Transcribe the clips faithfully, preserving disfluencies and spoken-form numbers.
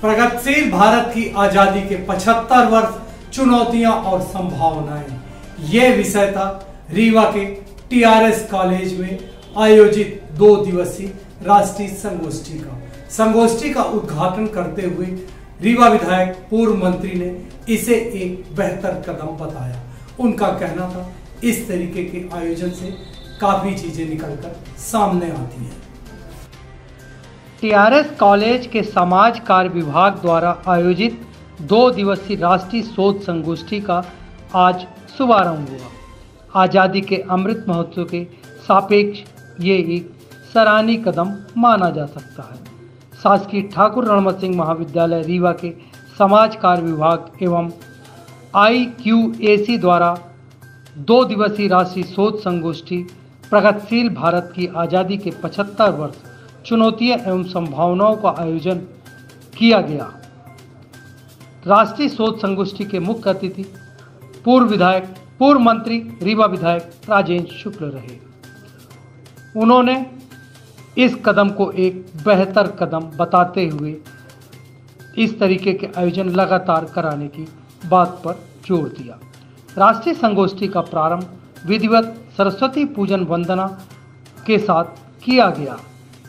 प्रगतिशील भारत की आजादी के पचहत्तर वर्ष, चुनौतियां और संभावनाएं, ये विषय था रीवा के टीआरएस कॉलेज में आयोजित दो दिवसीय राष्ट्रीय संगोष्ठी का संगोष्ठी का उद्घाटन करते हुए रीवा विधायक पूर्व मंत्री ने इसे एक बेहतर कदम बताया। उनका कहना था इस तरीके के आयोजन से काफी चीजें निकलकर सामने आती हैं। टीआरएस कॉलेज के समाज कार्य विभाग द्वारा आयोजित दो दिवसीय राष्ट्रीय शोध संगोष्ठी का आज शुभारंभ हुआ। आज़ादी के अमृत महोत्सव के सापेक्ष ये एक सराहनीय कदम माना जा सकता है। शासकीय ठाकुर रणमत सिंह महाविद्यालय रीवा के समाज कार्य विभाग एवं आई क्यू ए सी द्वारा दो दिवसीय राष्ट्रीय शोध संगोष्ठी प्रगतिशील भारत की आज़ादी के पचहत्तर वर्ष, चुनौतियां एवं संभावनाओं का आयोजन किया गया। राष्ट्रीय शोध संगोष्ठी के मुख्य अतिथि पूर्व विधायक पूर्व मंत्री रीवा विधायक राजेंद्र शुक्ल रहे। उन्होंने इस कदम को एक बेहतर कदम बताते हुए इस तरीके के आयोजन लगातार कराने की बात पर जोर दिया। राष्ट्रीय संगोष्ठी का प्रारंभ विधिवत सरस्वती पूजन वंदना के साथ किया गया।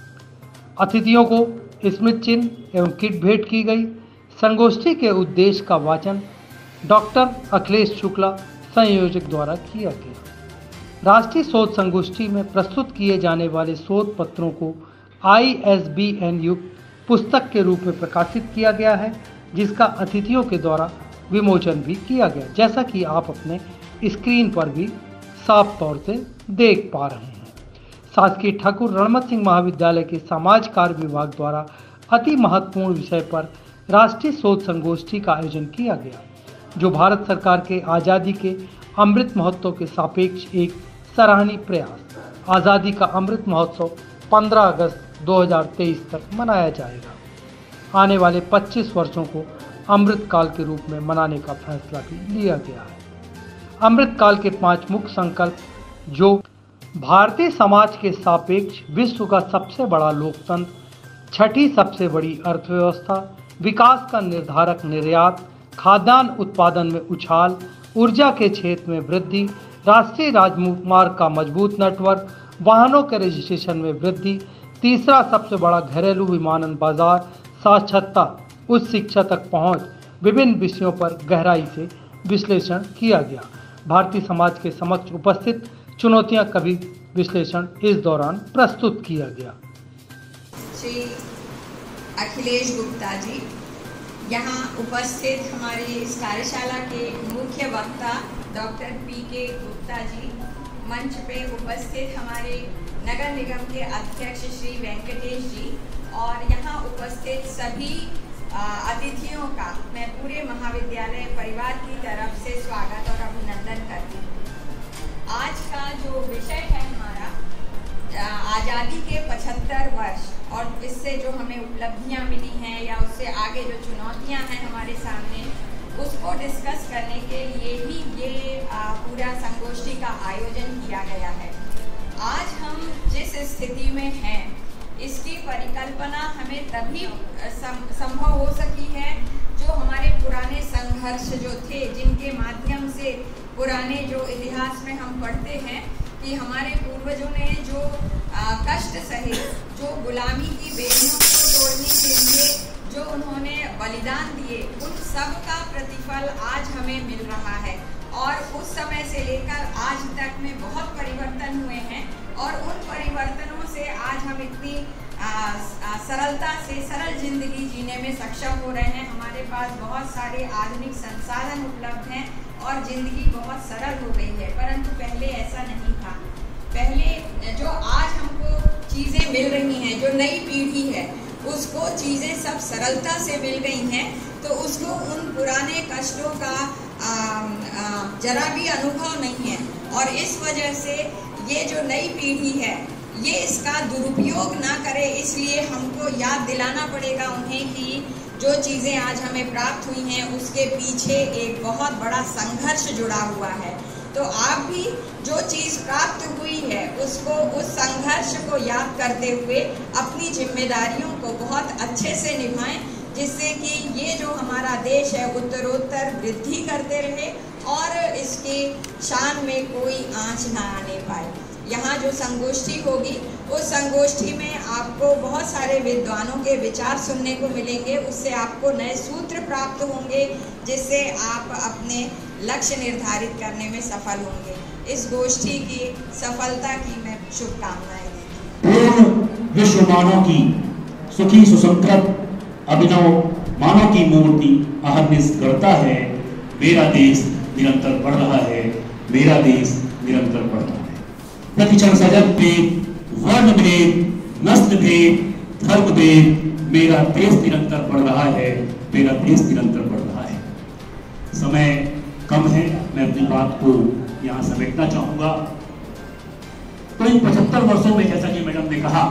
अतिथियों को स्मृति चिन्ह एवं किट भेंट की गई। संगोष्ठी के उद्देश्य का वाचन डॉक्टर अखिलेश शुक्ला संयोजक द्वारा किया गया। राष्ट्रीय शोध संगोष्ठी में प्रस्तुत किए जाने वाले शोध पत्रों को आई एस बी एन युक्त पुस्तक के रूप में प्रकाशित किया गया है, जिसका अतिथियों के द्वारा विमोचन भी किया गया, जैसा कि आप अपने स्क्रीन पर भी साफ तौर से देख पा रहे हैं। शासकीय ठाकुर रणमत सिंह महाविद्यालय के समाज कार्य विभाग द्वारा अति महत्वपूर्ण विषय पर राष्ट्रीय शोध संगोष्ठी का आयोजन किया गया, जो भारत सरकार के आज़ादी के अमृत महोत्सव के सापेक्ष एक सराहनीय प्रयास। आज़ादी का अमृत महोत्सव पंद्रह अगस्त दो हज़ार तेईस तक मनाया जाएगा। आने वाले पच्चीस वर्षों को अमृत काल के रूप में मनाने का फैसला भी लिया गया है। अमृत काल के पांच मुख्य संकल्प, जो भारतीय समाज के सापेक्ष विश्व का सबसे बड़ा लोकतंत्र, छठी सबसे बड़ी अर्थव्यवस्था, विकास का निर्धारक निर्यात, खाद्यान्न उत्पादन में उछाल, ऊर्जा के क्षेत्र में वृद्धि, राष्ट्रीय राजमार्ग का मजबूत नेटवर्क, वाहनों के रजिस्ट्रेशन में वृद्धि, तीसरा सबसे बड़ा घरेलू विमानन बाजार, साक्षरता, उच्च शिक्षा तक पहुंच, विभिन्न विषयों पर गहराई से विश्लेषण किया गया। भारतीय समाज के समक्ष उपस्थित चुनौतियां का भी विश्लेषण इस दौरान प्रस्तुत किया गया। श्री अखिलेश गुप्ता जी, यहाँ उपस्थित हमारी इस कार्यशाला के मुख्य वक्ता डॉक्टर पी के गुप्ता जी, मंच पे उपस्थित हमारे नगर निगम के अध्यक्ष श्री वेंकटेश जी और यहाँ उपस्थित सभी अतिथियों का मैं पूरे महाविद्यालय परिवार की तरफ से स्वागत और अभिनंदन करती हूँ। आज का जो विषय है हमारा आज़ादी के पचहत्तर वर्ष और इससे जो हमें उपलब्धियां मिली हैं या उससे आगे जो चुनौतियां हैं हमारे सामने, उसको डिस्कस करने के लिए ही ये पूरा संगोष्ठी का आयोजन किया गया है। आज हम जिस स्थिति में हैं, इसकी परिकल्पना हमें तभी संभव हो सकी है जो हमारे पुराने संघर्ष जो थे, जिनके माध्यम से पुराने जो इतिहास में हम पढ़ते हैं कि हमारे पूर्वजों ने जो आ, कष्ट सहे, जो गुलामी की बेड़ियों को तोड़ने के लिए जो उन्होंने बलिदान दिए, उन सब का प्रतिफल आज हमें मिल रहा है। और उस समय से लेकर आज तक में बहुत परिवर्तन हुए हैं और उन परिवर्तनों से आज हम इतनी आ, आ, सरलता से सरल जिंदगी जीने में सक्षम हो रहे हैं। हमारे पास बहुत सारे आधुनिक संसाधन उपलब्ध हैं और ज़िंदगी बहुत सरल हो गई है, परंतु पहले ऐसा नहीं था। पहले जो आज हमको चीज़ें मिल रही हैं, जो नई पीढ़ी है, उसको चीज़ें सब सरलता से मिल गई हैं, तो उसको उन पुराने कष्टों का आ, आ, जरा भी अनुभव नहीं है। और इस वजह से ये जो नई पीढ़ी है, ये इसका दुरुपयोग ना करे, इसलिए हमको याद दिलाना पड़ेगा उन्हें कि जो चीज़ें आज हमें प्राप्त हुई हैं उसके पीछे एक बहुत बड़ा संघर्ष जुड़ा हुआ है। तो आप भी जो चीज़ प्राप्त हुई है उसको, उस संघर्ष को याद करते हुए अपनी जिम्मेदारियों को बहुत अच्छे से निभाएं, जिससे कि ये जो हमारा देश है उत्तरोत्तर वृद्धि करते रहे और इसकी शान में कोई आंच ना आने पाए। यहाँ जो संगोष्ठी होगी उस संगोष्ठी में आपको बहुत सारे विद्वानों के विचार सुनने को मिलेंगे, उससे आपको नए सूत्र प्राप्त होंगे जिससे आप अपने लक्ष्य निर्धारित करने में सफल होंगे। इस गोष्ठी की सफलता की मैं शुभकामनाएं देती हूँ। पूर्ण विश्व मानव की सुखी सुसंकृत अभिनव मानव की मूर्ति अहर्निश करता है। मेरा देश निरंतर बढ़ रहा है, मेरा देश निरंतर बढ़ रहा है। प्रतिक्षण सजग भेद, वर्ण भेद, नस्ल भेद, धर्म भेद, मेरा देश निरंतर बढ़ रहा है, मेरा देश निरंतर बढ़ रहा है। समय कम है, मैं अपनी बात को यहाँ समेटना चाहूंगा। तो इन पचहत्तर वर्षों में जैसा कि मैडम ने कहा,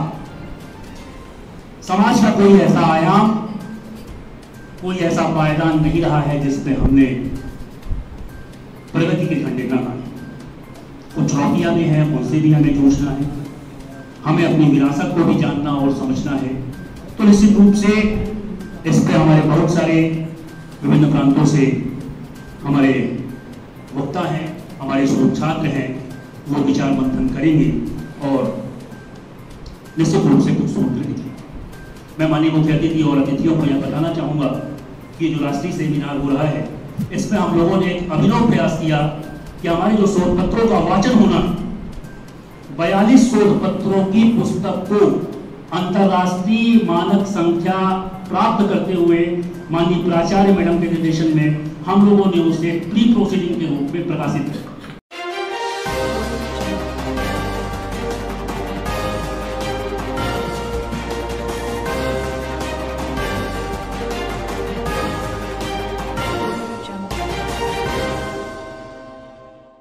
समाज का कोई ऐसा आयाम, कोई ऐसा पायदान नहीं रहा है जिसमें हमने प्रगति के झंडे न गाए। कुछ चुनौतियां भी हैं, उनसे भी हमें जूझना है, हमें अपनी विरासत को भी जानना और समझना है। तो निश्चित रूप से इस पर हमारे बहुत सारे विभिन्न प्रांतों से हमारे वक्ता हैं, हमारे शोध छात्र हैं, वो विचार मंथन करेंगे और निश्चित रूप से कुछ सूत्र लिखेंगे। मैं माननीय मुख्य अतिथि और अतिथियों को यह बताना चाहूँगा कि जो राष्ट्रीय सेमिनार हो रहा है, इसमें हम लोगों ने एक अभिनव प्रयास किया कि हमारे जो शोध पत्रों का वाचन होना, बयालीस शोध पत्रों की पुस्तक को अंतर्राष्ट्रीय मानक संख्या प्राप्त करते हुए माननीय प्राचार्य मैडम के निर्देशन में हम लोगों ने उसे प्री प्रोसीडिंग के रूप में प्रकाशित किया।